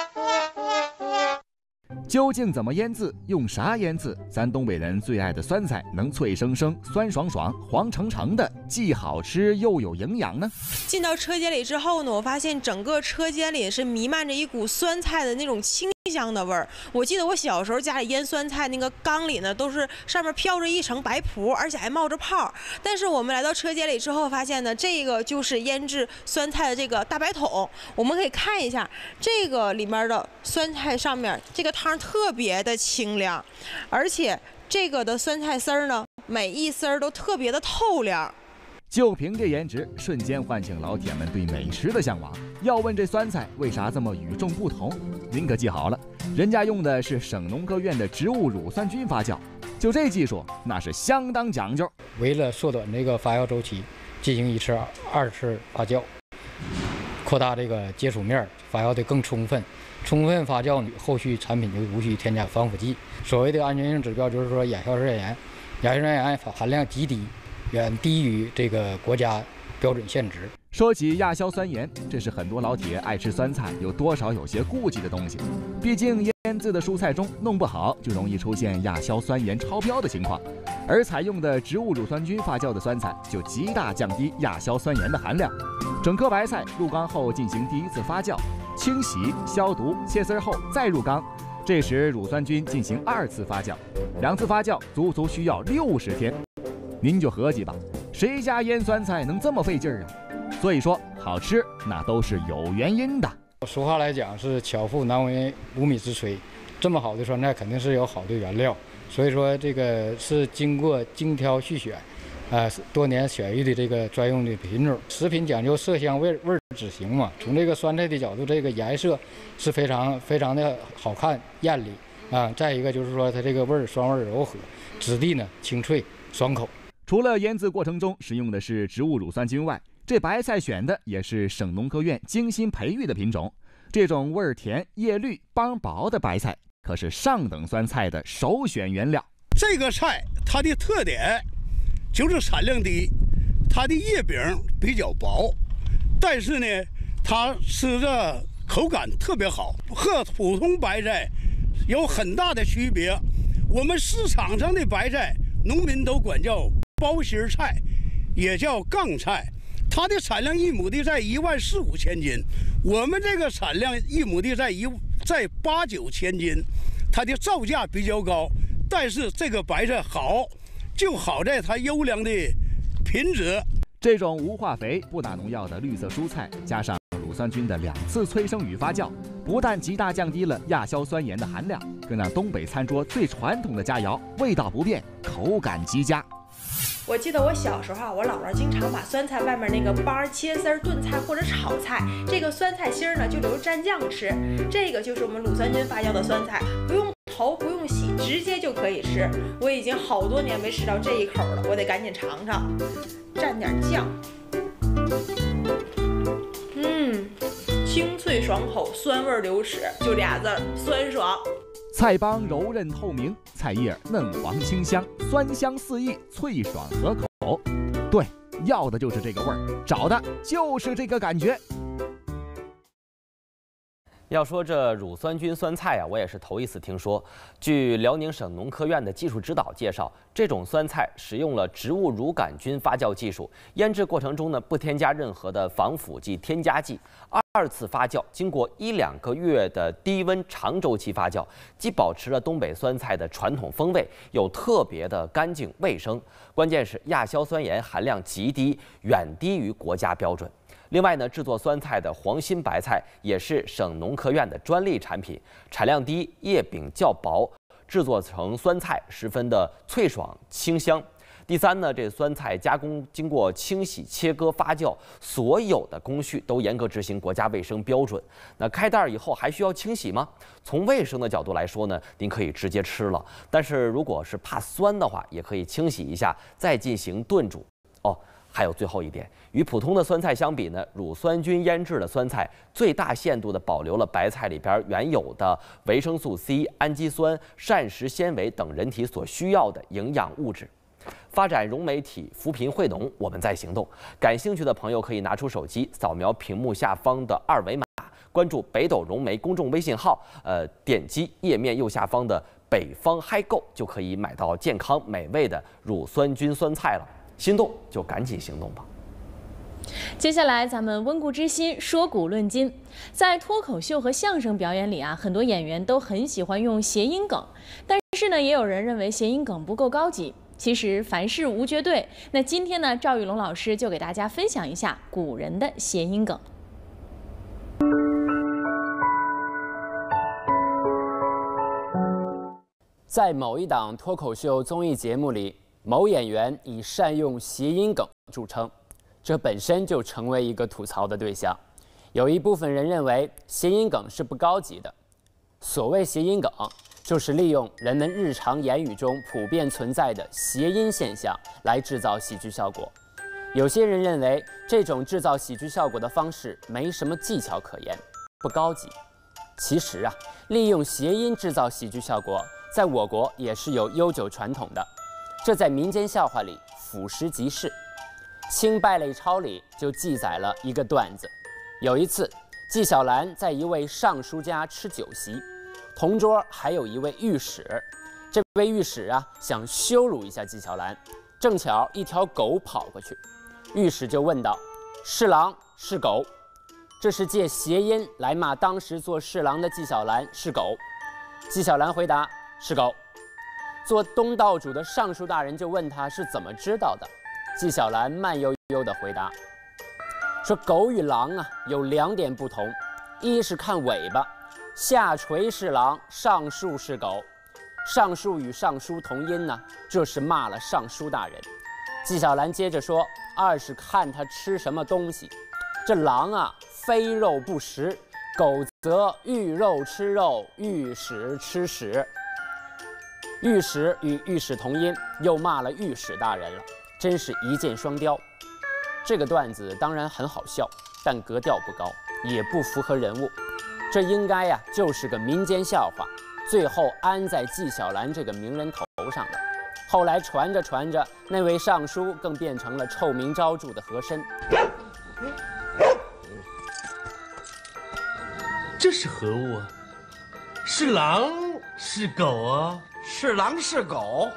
Speaker 14: 究竟怎么腌制，用啥腌制，咱东北人最爱的酸菜能脆生生、酸爽爽、黄澄澄的，既好吃又有营养呢？
Speaker 15: 进到车间里之后呢，我发现整个车间里是弥漫着一股酸菜的那种清香的味儿。我记得我小时候家里腌酸菜，那个缸里呢都是上面飘着一层白蒲，而且还冒着泡。但是我们来到车间里之后，发现呢，这个就是腌制酸菜的这个大白桶。我们可以看一下这个里面的酸菜上面，这个汤特别的清凉，而且这个的酸菜丝儿呢，每一丝儿都特别的透亮。
Speaker 14: 就凭这颜值，瞬间唤醒老铁们对美食的向往。要问这酸菜为啥这么与众不同，您可记好了，人家用的是省农科院的植物乳酸菌发酵，就这技术那是相当讲究。
Speaker 16: 为了缩短这个发酵周期，进行一次、二次发酵，扩大这个接触面，发酵的更充分。充分发酵，后续产品就无需添加防腐剂。所谓的安全性指标就是说，亚硝酸盐，亚硝酸盐含量极低。远低于这个国家标准限值。
Speaker 14: 说起亚硝酸盐，这是很多老铁爱吃酸菜有多少有些顾忌的东西。毕竟腌制的蔬菜中弄不好，就容易出现亚硝酸盐超标的情况。而采用的植物乳酸菌发酵的酸菜，就极大降低亚硝酸盐的含量。整颗白菜入缸后进行第一次发酵，清洗、消毒、切丝后再入缸。这时乳酸菌进行二次发酵，两次发酵足足需要六十天。您就合计吧，谁家腌酸菜能这么费劲儿啊？所以说，好吃那都是有原因的。
Speaker 16: 俗话来讲是巧妇难为无米之炊，这么好的酸菜肯定是有好的原料，所以说这个是经过精挑细选，啊、呃，多年选育的这个专用的品种。食品讲究色香味味止形嘛，从这个酸菜的角度，这个颜色是非常非常的好看艳丽啊。再一个就是说它这个味儿酸味柔和，质地呢清脆爽口。
Speaker 14: 除了腌制过程中使用的是植物乳酸菌外，这白菜选的也是省农科院精心培育的品种。这种味儿甜、叶绿、帮薄的白菜，可是上等酸菜的首选原料。
Speaker 17: 这个菜它的特点就是产量低，它的叶柄比较薄，但是呢，它吃着口感特别好，和普通白菜有很大的区别。我们市场上的白菜，农民都管叫包心菜，也叫杠菜，它的产量一亩地在一万四五千斤，我们这个产量一亩地在一在八九千斤，它的造价比较高，但是这个白菜好，就好在它优良的品质。
Speaker 14: 这种无化肥、不打农药的绿色蔬菜，加上乳酸菌的两次催生与发酵，不但极大降低了亚硝酸盐的含量，更让东北餐桌最传统的佳肴味道不变，口感极佳。
Speaker 15: 我记得我小时候啊，我姥姥经常把酸菜外面那个帮切丝炖菜或者炒菜，这个酸菜心儿呢就留蘸酱吃。这个就是我们乳酸菌发酵的酸菜，不用头不用洗，直接就可以吃。我已经好多年没吃到这一口了，我得赶紧尝尝。蘸点酱，嗯，清脆爽口，酸味流齿，就俩字儿，酸爽。
Speaker 14: 菜帮柔韧透明，菜叶嫩黄清香，酸香四溢，脆爽合口。 口。对，要的就是这个味儿，找的就是这个感觉。
Speaker 6: 要说这乳酸菌酸菜啊，我也是头一次听说。据辽宁省农科院的技术指导介绍，这种酸菜使用了植物乳杆菌发酵技术，腌制过程中呢不添加任何的防腐剂、添加剂。二次发酵经过一两个月的低温长周期发酵，既保持了东北酸菜的传统风味，又特别的干净卫生。关键是亚硝酸盐含量极低，远低于国家标准。另外呢，制作酸菜的黄心白菜也是省农科院的专利产品，产量低，叶柄较薄，制作成酸菜十分的脆爽清香。第三呢，这酸菜加工经过清洗、切割、发酵，所有的工序都严格执行国家卫生标准。那开袋以后还需要清洗吗？从卫生的角度来说呢，您可以直接吃了。但是如果是怕酸的话，也可以清洗一下，再进行炖煮。哦。还有最后一点，与普通的酸菜相比呢，乳酸菌腌制的酸菜最大限度地保留了白菜里边原有的维生素 C、氨基酸、膳食纤维等人体所需要的营养物质。发展融媒体，扶贫惠农，我们在行动。感兴趣的朋友可以拿出手机，扫描屏幕下方的二维码，关注北斗融媒公众微信号，呃，点击页面右下方的北方嗨购，就可以买到健康美味的乳酸菌酸菜了。心动就赶紧行动吧！
Speaker 5: 接下来咱们温故知新，说古论今。在脱口秀和相声表演里啊，很多演员都很喜欢用谐音梗，但是呢，也有人认为谐音梗不够高级。其实凡事无绝对。那今天呢，赵玉龙老师就给大家分享一下古人的谐音梗。
Speaker 18: 在某一档脱口秀综艺节目里，某演员以善用谐音梗著称，这本身就成为一个吐槽的对象。有一部分人认为谐音梗是不高级的。所谓谐音梗，就是利用人们日常言语中普遍存在的谐音现象来制造喜剧效果。有些人认为这种制造喜剧效果的方式没什么技巧可言，不高级。其实啊，利用谐音制造喜剧效果，在我国也是有悠久传统的。这在民间笑话里俯拾即是，《清败类钞》里就记载了一个段子。有一次，纪晓岚在一位尚书家吃酒席，同桌还有一位御史。这位御史啊，想羞辱一下纪晓岚，正巧一条狗跑过去，御史就问道：“是狼是狗？”这是借谐音来骂当时做侍郎的纪晓岚是狗。纪晓岚回答：“是狗。”做东道主的尚书大人就问他是怎么知道的。纪晓岚慢悠悠地回答说：“狗与狼啊有两点不同，一是看尾巴，下垂是狼，上竖是狗。上竖与上书同音呢，这是骂了尚书大人。”纪晓岚接着说：“二是看他吃什么东西，这狼啊非肉不食，狗则遇肉吃肉，遇屎吃屎。”御史与御史同音，又骂了御史大人了，真是一箭双雕。这个段子当然很好笑，但格调不高，也不符合人物。这应该呀就是个民间笑话，最后安在纪晓岚这个名人头上的。后来传着传着，那位尚书更变成了臭名昭著的和珅。
Speaker 19: 这是何物啊？是狼是狗啊？
Speaker 20: 是狼是狗，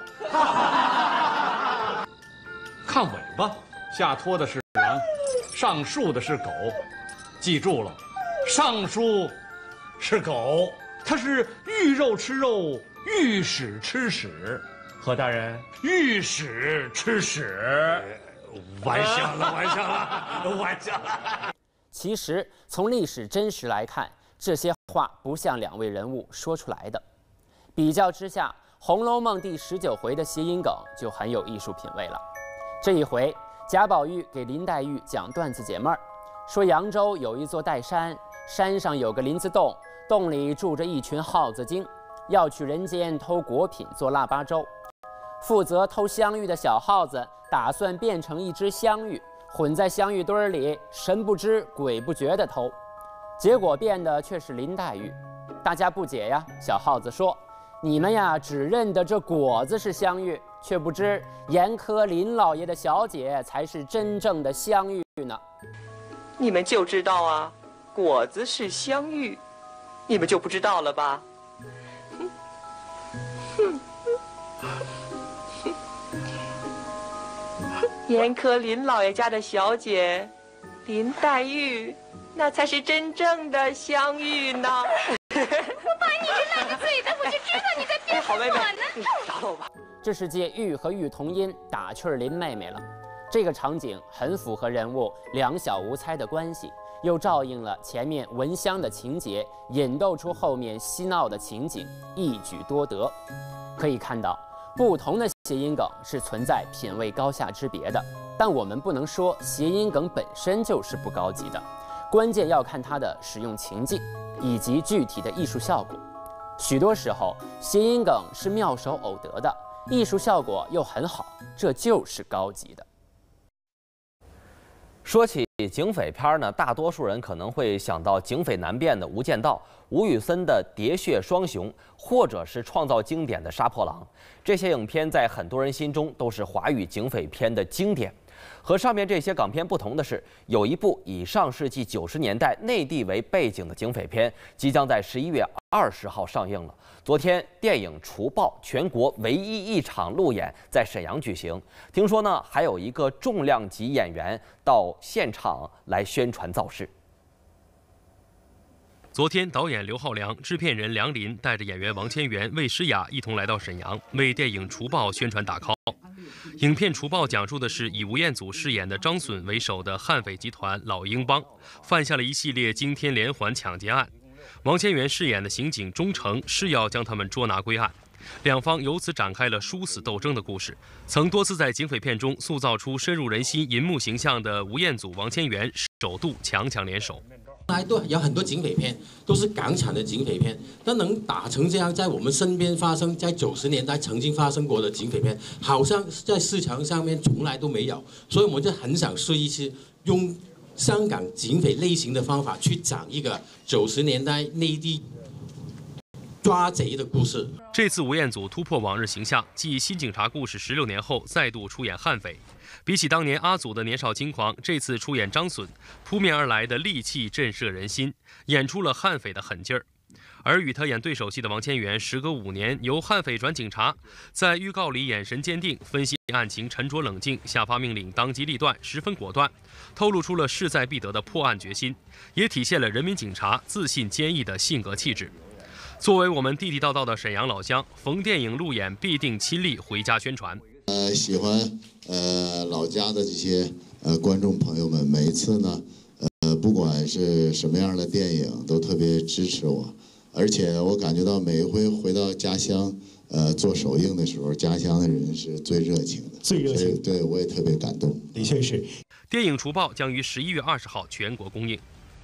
Speaker 21: 看尾巴，下拖的是狼，上竖的是狗。记住了，上书是狗，它是遇肉吃肉，遇屎吃屎。何大人，遇屎吃屎，
Speaker 19: 玩笑了，玩笑了，玩笑了。
Speaker 18: 其实从历史真实来看，这些话不像两位人物说出来的。比较之下，《红楼梦》第十九回的谐音梗就很有艺术品味了。这一回，贾宝玉给林黛玉讲段子解闷儿，说扬州有一座岱山，山上有个林子洞，洞里住着一群耗子精，要去人间偷果品做腊八粥。负责偷香芋的小耗子打算变成一只香芋，混在香芋堆里，神不知鬼不觉地偷，结果变的却是林黛玉。大家不解呀，小耗子说：“你们呀，只认得这果子是香芋， 却不知严苛林老爷的小姐才是真正的香玉呢。
Speaker 8: 你们就知道啊，果子是香玉，你们就不知道了吧？严苛林老爷家的小姐林黛玉，那才是真正的香玉呢。
Speaker 22: 我把你这烂着嘴的，我就知道你在骗我呢。
Speaker 8: 饶了我吧。
Speaker 18: 这是借玉和玉同音打趣林妹妹了。这个场景很符合人物两小无猜的关系，又照应了前面闻香的情节，引逗出后面嬉闹的情景，一举多得。可以看到，不同的谐音梗是存在品味高下之别的，但我们不能说谐音梗本身就是不高级的，关键要看它的使用情境以及具体的艺术效果。许多时候，谐音梗是妙手偶得的，艺术效果又很好，这就是高级的。
Speaker 6: 说起警匪片呢，大多数人可能会想到警匪难辨的《无间道》、吴宇森的《喋血双雄》，或者是创造经典的《杀破狼》。这些影片在很多人心中都是华语警匪片的经典。和上面这些港片不同的是，有一部以上世纪九十年代内地为背景的警匪片，即将在十一月二十号上映了。昨天，电影《除暴》全国唯一一场路演在沈阳举行。听说呢，还有一个重量级演员到现场来宣传造势。
Speaker 7: 昨天，导演刘浩良、制片人梁林带着演员王千源、魏诗雅一同来到沈阳，为电影《除暴》宣传打 call。影片《除暴》讲述的是以吴彦祖饰演的张隼为首的悍匪集团老鹰帮，犯下了一系列惊天连环抢劫案。王千源饰演的刑警钟诚誓要将他们捉拿归案，两方由此展开了殊死斗争的故事。曾多次在警匪片中塑造出深入人心银幕形象的吴彦祖、王千源首度强强联手。
Speaker 23: 来都有很多警匪片，都是港产的警匪片，但能打成这样，在我们身边发生，在九十年代曾经发生过的警匪片，好像在市场上面从来都没有，所以我们就很想试一次用香港警匪类型的方法去讲一个九十年代内地抓贼的故事。
Speaker 7: 这次吴彦祖突破往日形象，继新警察故事十六年后再度出演悍匪。比起当年阿祖的年少轻狂，这次出演张隼，扑面而来的戾气震慑人心，演出了悍匪的狠劲儿。而与他演对手戏的王千源，时隔五年由悍匪转警察，在预告里眼神坚定，分析案情沉着冷静，下发命令当机立断，十分果断，透露出了势在必得的破案决心，也体现了人民警察自信坚毅的性格气质。作为我们地地道道的沈阳老乡，逢电影路演必定亲力回家宣传。
Speaker 3: 呃，喜欢呃老家的这些呃观众朋友们，每一次呢，呃，不管是什么样的电影，都特别支持我，而且我感觉到每一回回到家乡，呃，做首映的时候，家乡的人是最热情的，
Speaker 24: 最热情，
Speaker 3: 对我也特别感动。
Speaker 24: 的确是。
Speaker 7: 电影《除暴》将于十一月二十号全国公映。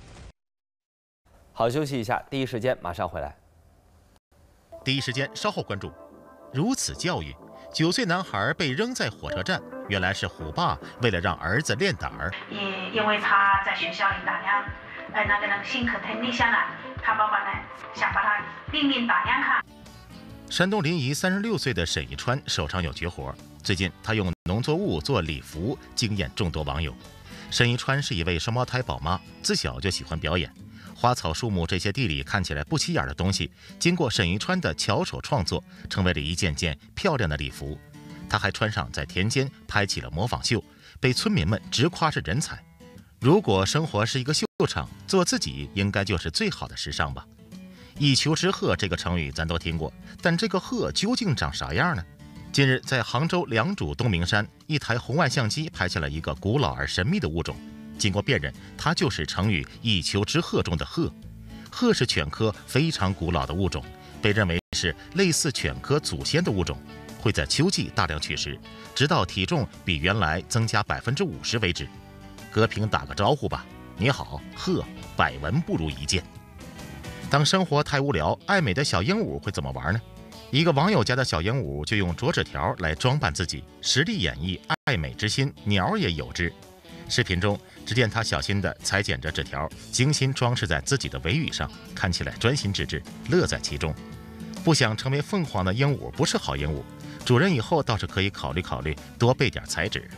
Speaker 6: 好，休息一下，第一时间马上回来。
Speaker 1: 第一时间稍后关注，如此教育。九岁男孩被扔在火车站，原来是虎爸为了让儿子练胆儿。
Speaker 4: 也因为他在学校里打量，呃，那个那个性格太内向了，他爸爸呢想把他练练打量看。
Speaker 1: 山东临沂三十六岁的沈一川手上有绝活，最近他用农作物做礼服，惊艳众多网友。沈一川是一位双胞胎宝妈，自小就喜欢表演。花草树木这些地里看起来不起眼的东西，经过沈一川的巧手创作，成为了一件件漂亮的礼服。他还穿上在田间拍起了模仿秀，被村民们直夸是人才。如果生活是一个秀场，做自己应该就是最好的时尚吧。一丘之貉这个成语咱都听过，但这个貉究竟长啥样呢？近日在杭州良渚东明山，一台红外相机拍下了一个古老而神秘的物种。经过辨认，它就是成语一丘之貉中的貉。貉是犬科非常古老的物种，被认为是类似犬科祖先的物种，会在秋季大量取食，直到体重比原来增加百分之五十为止。和平打个招呼吧，你好，貉，百闻不如一见。当生活太无聊，爱美的小鹦鹉会怎么玩呢？一个网友家的小鹦鹉就用啄纸条来装扮自己，实力演绎爱美之心，鸟也有之。视频中，只见他小心地裁剪着纸条，精心装饰在自己的尾羽上，看起来专心致志，乐在其中。不想成为凤凰的鹦鹉不是好鹦鹉， 主人以后倒是可以考虑考虑多备点彩纸。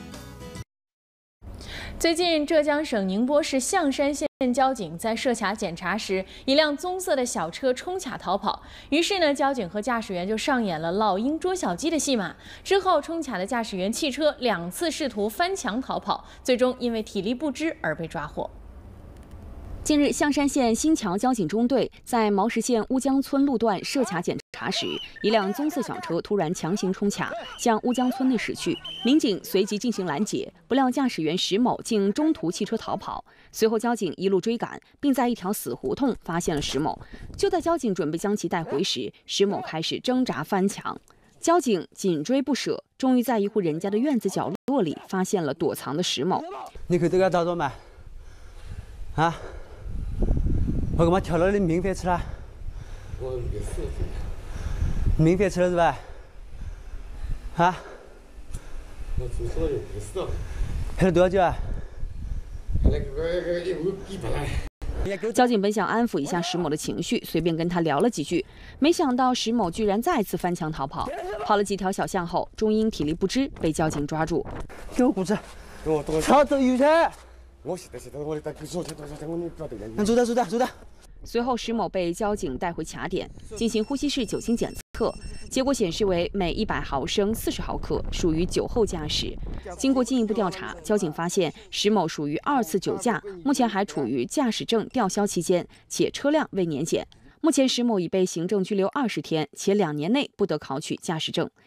Speaker 5: 最近，浙江省宁波市象山县交警在设卡检查时，一辆棕色的小车冲卡逃跑，于是呢，交警和驾驶员就上演了老鹰捉小鸡的戏码。之后，冲卡的驾驶员弃车，两次试图翻墙逃跑，最终因为体力不支而被抓获。
Speaker 2: 近日，象山县新桥交警中队在毛石县乌江村路段设卡检查时，一辆棕色小车突然强行冲卡，向乌江村内驶去。民警随即进行拦截，不料驾驶员石某竟中途弃车逃跑。随后，交警一路追赶，并在一条死胡同发现了石某。就在交警准备将其带回时，石某开始挣扎翻墙。交警紧追不舍，终于在一户人家的院子角落里发现了躲藏的石某。
Speaker 9: 你去这个找找嘛？啊？我干嘛跳到你免费吃了？我没事。免费吃了是吧？啊？我出错又不是了。赔了多少酒啊？那个个一五一百来。
Speaker 2: 交警本想安抚一下石某的情绪，随便跟他聊了几句，没想到石某居然再次翻墙逃跑。跑了几条小巷后，终因体力不支被交警抓住。
Speaker 9: 给我裤子。给我多少？走油去。我现在现在我的昨天昨天我你不要对人。走的走的走的。
Speaker 2: 随后，石某被交警带回卡点进行呼吸式酒精检测，结果显示为每一百毫升四十毫克，属于酒后驾驶。经过进一步调查，交警发现石某属于二次酒驾，目前还处于驾驶证吊销期间，且车辆未年检。目前石某已被行政拘留二十天，且两年内不得考取驾驶证。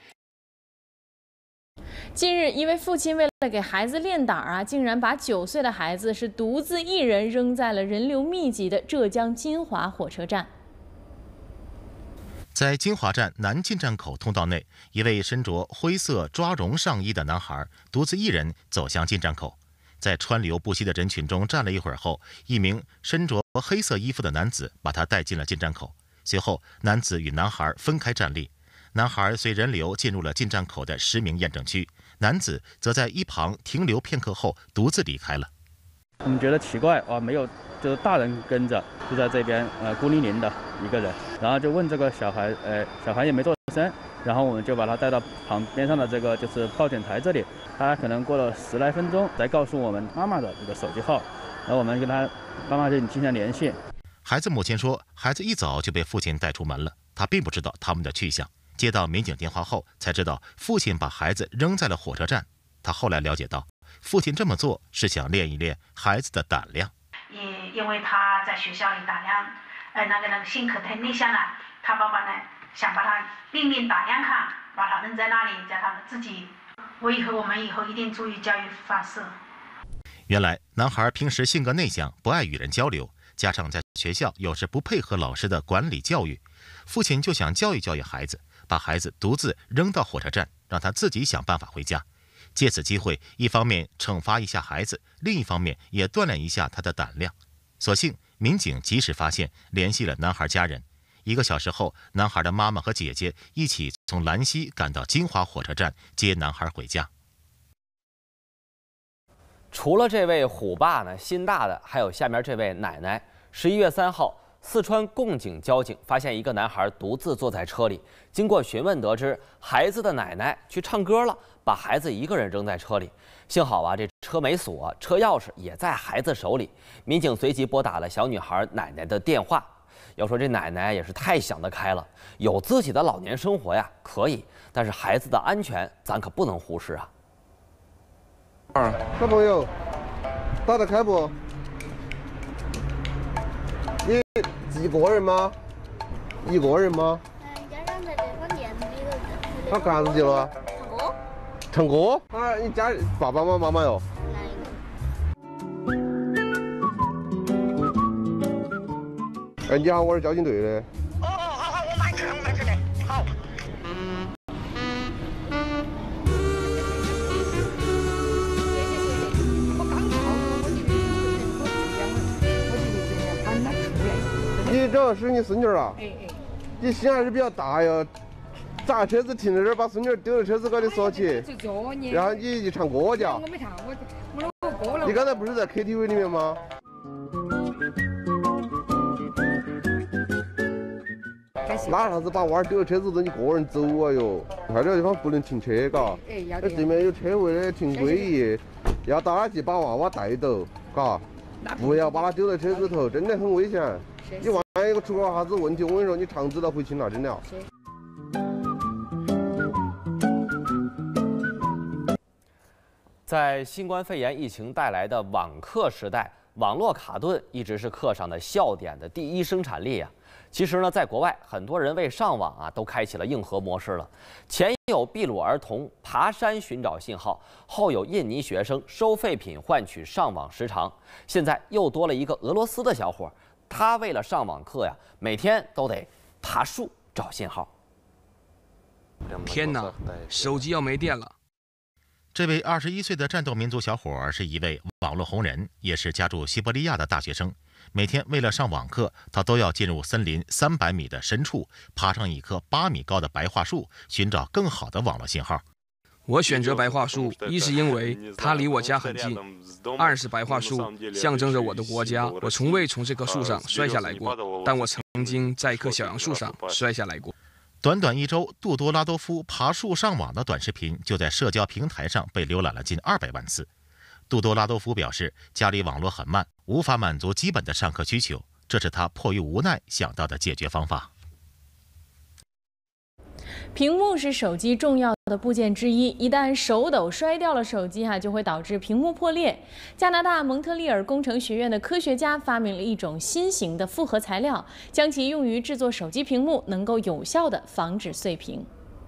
Speaker 5: 近日，一位父亲为了给孩子练胆啊，竟然把九岁的孩子是独自一人扔在了人流密集的浙江金华火车站。
Speaker 1: 在金华站南进站口通道内，一位身着灰色抓绒上衣的男孩独自一人走向进站口，在川流不息的人群中站了一会儿后，一名身着黑色衣服的男子把他带进了进站口。随后，男子与男孩分开站立。男孩随人流进入了进站口的实名验证区，男子则在一旁停留片刻后独自离开了。
Speaker 11: 我们觉得奇怪啊，没有就是大人跟着，就在这边呃孤零零的一个人，然后就问这个小孩，呃小孩也没做声，然后我们就把他带到旁边上的这个就是报检台这里，他可能过了十来分钟才告诉我们妈妈的这个手机号，然后我们跟他妈妈就进行联系。
Speaker 1: 孩子母亲说，孩子一早就被父亲带出门了，他并不知道他们的去向。接到民警电话后，才知道父亲把孩子扔在了火车站。他后来了解到，父亲这么做是想练一练孩子的胆量。
Speaker 4: 也因为他在学校里胆量，呃，那个那个性格太内向了，他爸爸呢想把他练练胆量看，把他扔在那里，叫他自己。我以后我们以后一定注意教育方式。
Speaker 1: 原来男孩平时性格内向，不爱与人交流，加上在学校有时不配合老师的管理教育，父亲就想教育教育孩子。把孩子独自扔到火车站，让他自己想办法回家。借此机会，一方面惩罚一下孩子，另一方面也锻炼一下他的胆量。所幸民警及时发现，联系了男孩家人。一个小时后，男孩的妈妈和姐姐一起从兰溪赶到金华火车站接男孩回家。
Speaker 6: 除了这位虎爸呢，心大的还有下面这位奶奶。十一月三号。四川贡井交警发现一个男孩独自坐在车里，经过询问得知，孩子的奶奶去唱歌了，把孩子一个人扔在车里。幸好啊，这车没锁，车钥匙也在孩子手里。民警随即拨打了小女孩奶奶的电话。要说这奶奶也是太想得开了，有自己的老年生活呀，可以，但是孩子的安全咱可不能忽视啊。
Speaker 24: 二小朋友，打得开不？你一个人吗？一个人吗？家长在这饭店里头。他干啥子去了？唱歌。唱歌？啊，你家爸爸吗？妈妈哟？哎，你好，我是交警队的。哦哦好好，我马上去，我马上去的。好。你这个是你孙女啊？哎哎，你心还是比较大呀，砸车子停在这儿，把孙女丢在车子高里锁起，然后你去唱歌去。我没唱，我我我歌了。你刚才不是在 K T V 里面吗？ 哪啥子把娃儿丢了车子，都你个人走啊哟！快点地方不能停车，嘎。哎，要的。这边有车位的停归一，要到哪去把娃娃带走，嘎。不要把他丢在车子头，真的很危险。你万一出个啥子问题，我跟你说，你肠子都回青了，真的。
Speaker 6: 在新冠肺炎疫情带来的网课时代，网络卡顿一直是课上的笑点的第一生产力啊。其实呢，在国外，很多人为上网啊都开启了硬核模式了。前有秘鲁儿童爬山寻找信号，后有印尼学生收废品换取上网时长，现在又多了一个俄罗斯的小伙，他为了上网课呀，每天都得爬树找信号。
Speaker 10: 天哪，手机要没电了！
Speaker 1: 这位二十一岁的战斗民族小伙是一位网络红人，也是家住西伯利亚的大学生。每天为了上网课，他都要进入森林三百米的深处，爬上一棵八米高的白桦树，寻找更好的网络信号。
Speaker 10: 我选择白桦树，一是因为它离我家很近，二是白桦树象征着我的国家。我从未从这棵树上摔下来过，但我曾经在一棵小杨树上摔下来过。
Speaker 1: 短短一周，杜多拉多夫爬树上网的短视频就在社交平台上被浏览了近二百万次。杜多拉多夫表示，家里网络很慢，无法满足基本的上课需求，这是他迫于无奈想到的解决方法。
Speaker 5: 屏幕是手机重要的部件之一，一旦手抖摔掉了手机哈、啊，就会导致屏幕破裂。加拿大蒙特利尔工程学院的科学家发明了一种新型的复合材料，将其用于制作手机屏幕，能够有效地防止碎屏。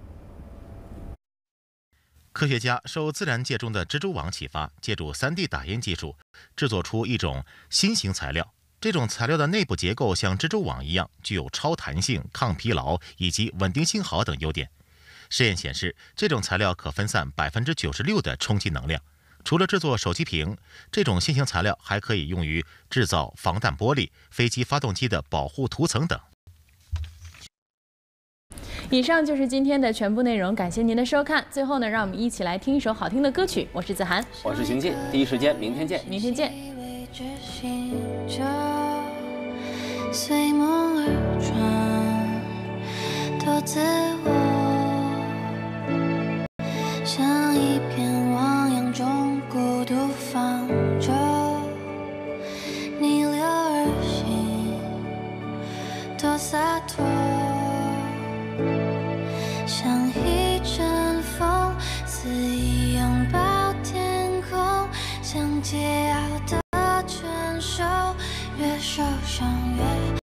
Speaker 1: 科学家受自然界中的蜘蛛网启发，借助 三 D 打印技术，制作出一种新型材料。这种材料的内部结构像蜘蛛网一样，具有超弹性、抗疲劳以及稳定性好等优点。实验显示，这种材料可分散 百分之九十六 的冲击能量。除了制作手机屏，这种新型材料还可以用于制造防弹玻璃、飞机发动机的保护涂层等。
Speaker 5: 以上就是今天的全部内容，感谢您的收看。最后呢，让我们一起来听一首好听的歌曲。我是子涵，
Speaker 6: 我是邢进，第一时间明天见，
Speaker 5: 明天见。
Speaker 12: 随梦而转，独自我，像一片汪洋中孤独放着，逆流而行，多洒脱，像一阵风肆意拥抱天空，像桀骜的